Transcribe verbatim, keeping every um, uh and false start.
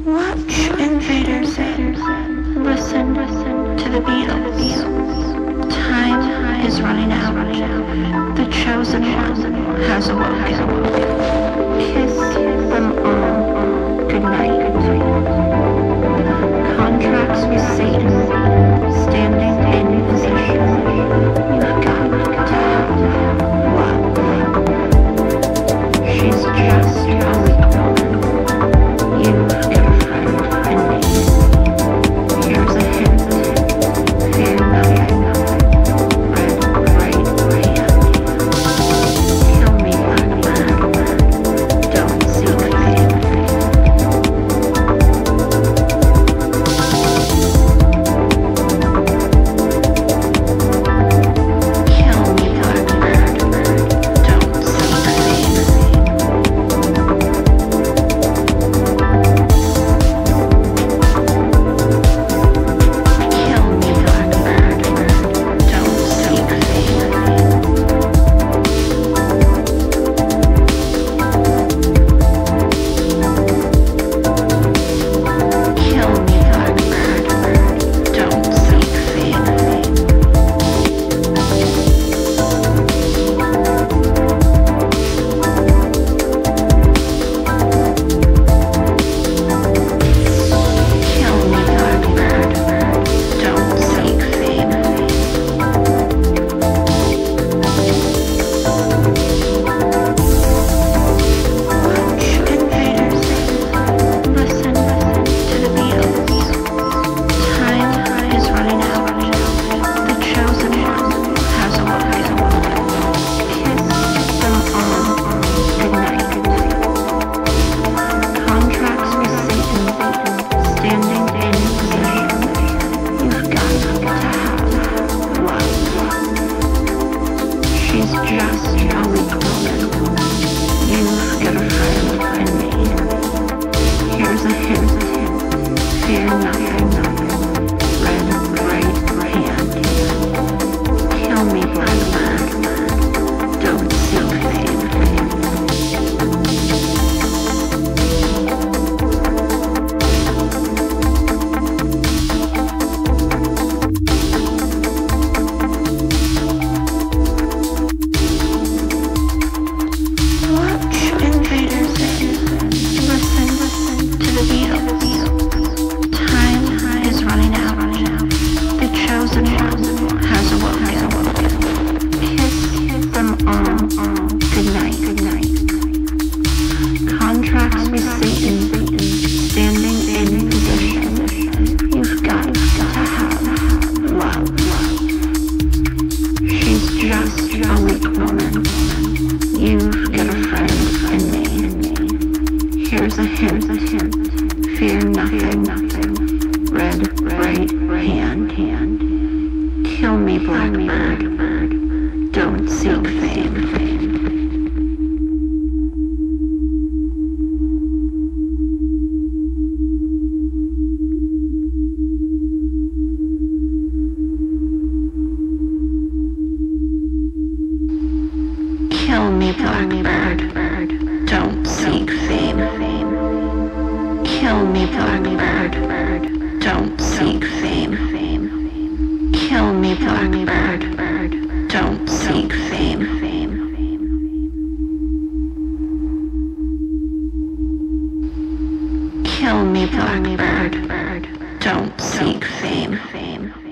Watch invaders, listen to the Beatles. Time is running out. The chosen one has awoken. Kiss them all goodnight. Contracts with Satan, standing in position. You've got to have love. She's just a weak woman. You've got a friend in me. Here's a hint. Fear nothing. Red, right hand. Kill me, Blackbird. Don't seek fame. Kill me, Blackbird. Don't seek fame. Kill me, Blackbird. Don't seek fame. Kill me, Blackbird. Don't seek fame. Kill me, Blackbird. Don't seek fame. Watch invaders, listen to the Beatles. Time is running out. The chosen one has awoken. Kiss them all goodnight. Contracts with Satan, standing in position. You've got to have love. She's just a weak woman. You've got a friend in me. Here's a hint. Fear nothing. Red, right hand. Kill me, Blackbird. Don't seek fame. Watch invaders, listen to the Beatles. Time is running out. The chosen one has awoken. Kiss them all goodnight. Contracts with Satan, standing in position. You've got to have love. She's just a weak woman. You've got a friend in me. Here's a hint. Fear nothing. Red, right hand. Kill me, Blackbird. Don't seek fame. Kill me, Blackbird. Don't seek fame. Kill me, Blackbird. Don't seek fame. Kill me, Blackbird. Don't seek fame. Kill me, Blackbird. Don't seek fame.